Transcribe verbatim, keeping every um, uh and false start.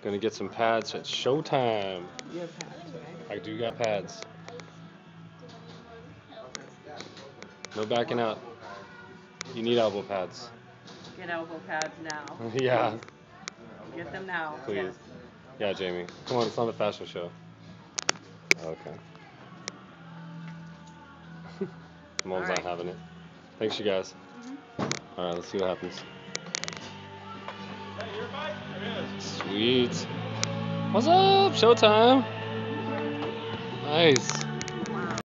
Gonna get some pads. It's showtime. You have pads, right? I do got pads. No backing out. You need elbow pads. Get elbow pads now. Yeah. Please. Get them now. Please. Yes. Yeah, Jamie. Come on, it's not a fashion show. Okay. Mom's right. not having it. Thanks, you guys. Mm-hmm. Alright, let's see what happens. Sweet. What's up? Showtime. Nice.